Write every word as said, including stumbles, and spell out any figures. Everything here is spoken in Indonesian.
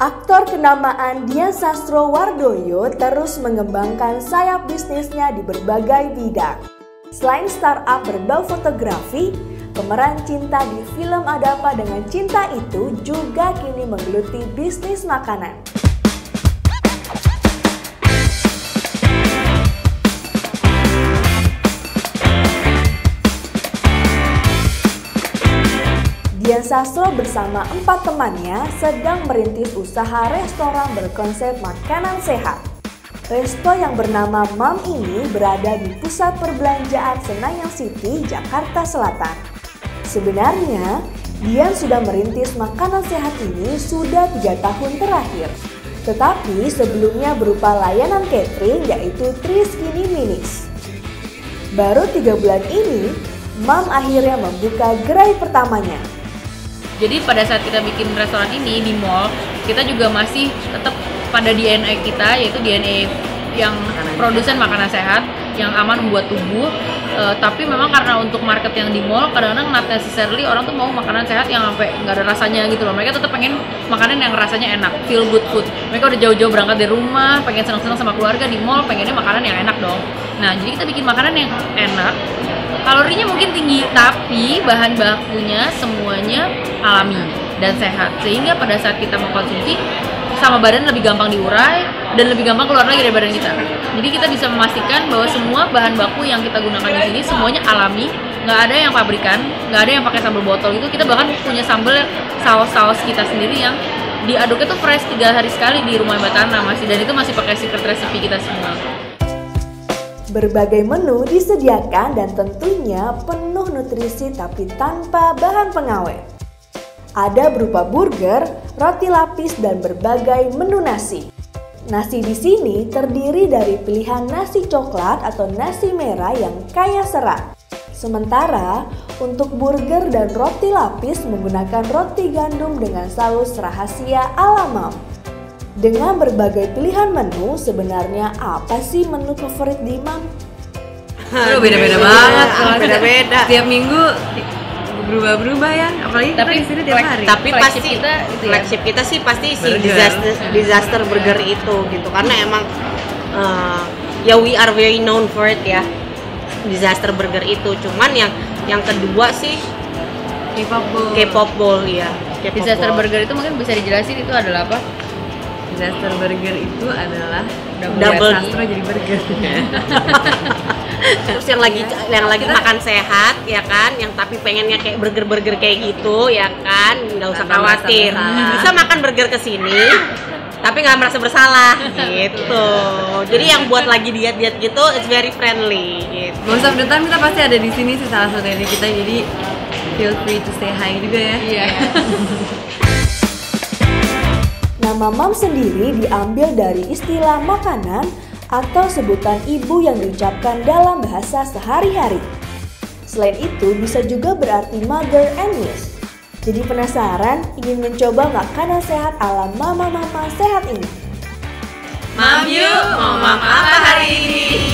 Aktor kenamaan Dian Sastrowardoyo terus mengembangkan sayap bisnisnya di berbagai bidang. Selain startup berbau fotografi, pemeran cinta di film Ada Apa Dengan Cinta itu juga kini menggeluti bisnis makanan. Dian Sastro bersama empat temannya sedang merintis usaha restoran berkonsep makanan sehat. Resto yang bernama Mam ini berada di pusat perbelanjaan Senayan City, Jakarta Selatan. Sebenarnya, Dian sudah merintis makanan sehat ini sudah tiga tahun terakhir. Tetapi sebelumnya berupa layanan catering yaitu Three Skinny Minis. Baru tiga bulan ini, Mam akhirnya membuka gerai pertamanya. Jadi pada saat kita bikin restoran ini di mall, kita juga masih tetap pada D N A kita, yaitu D N A yang produsen makanan sehat, yang aman buat tubuh. Uh, tapi memang karena untuk market yang di mall, kadang-kadang not necessarily orang tuh mau makanan sehat yang sampai nggak ada rasanya gitu loh. Mereka tetap pengen makanan yang rasanya enak, feel good food. Mereka udah jauh-jauh berangkat dari rumah, pengen senang-senang sama keluarga, di mall pengennya makanan yang enak dong. Nah, jadi kita bikin makanan yang enak, kalorinya mungkin tinggi, tapi bahan bakunya semuanya alami dan sehat. Sehingga pada saat kita mengkonsumsi, sama badan lebih gampang diurai dan lebih gampang keluar lagi dari badan kita. Jadi kita bisa memastikan bahwa semua bahan baku yang kita gunakan di sini semuanya alami, nggak ada yang pabrikan, nggak ada yang pakai sambal botol itu. Kita bahkan punya sambal saus-saus kita sendiri yang diaduknya tuh fresh tiga hari sekali di rumah Mbak Tana masih, dan itu masih pakai secret recipe kita semua. Berbagai menu disediakan dan tentunya penuh nutrisi tapi tanpa bahan pengawet. Ada berupa burger, roti lapis, dan berbagai menu nasi. Nasi di sini terdiri dari pilihan nasi coklat atau nasi merah yang kaya serat. Sementara untuk burger dan roti lapis menggunakan roti gandum dengan saus rahasia ala Mam. Dengan berbagai pilihan menu, sebenarnya apa sih menu favorit di Mam? Aduh, beda-beda banget, beda-beda. Tiap minggu berubah-berubah ya, apalagi tapi di sini tiap hari. Tapi pasti kita itu ya. flagship kita sih pasti si Burger. disaster disaster burger itu gitu, karena emang uh, ya we are very known for it ya, disaster burger itu. Cuman yang yang kedua sih K-pop bowl. K-pop bowl ya. K-pop Disaster bowl. burger itu mungkin bisa dijelasin itu adalah apa? Disaster burger itu adalah Double double D. sastro jadi burger. Terus yang lagi yang lagi makan sehat ya kan, yang tapi pengennya kayak burger-burger kayak gitu ya kan, nggak usah Tanpa merasa khawatir, bersalah. bisa makan burger kesini tapi nggak merasa bersalah gitu. Jadi yang buat lagi diet-diet gitu, it's very friendly gitu. Most of the time kita pasti ada di sini sih, salah satu dari kita, jadi feel free to say hi juga ya. Iya. Nama Mam sendiri diambil dari istilah makanan atau sebutan ibu yang diucapkan dalam bahasa sehari-hari. Selain itu bisa juga berarti mother and niece. Jadi penasaran ingin mencoba makanan sehat ala mama-mama sehat ini? Mam yuk, mau mam apa hari ini?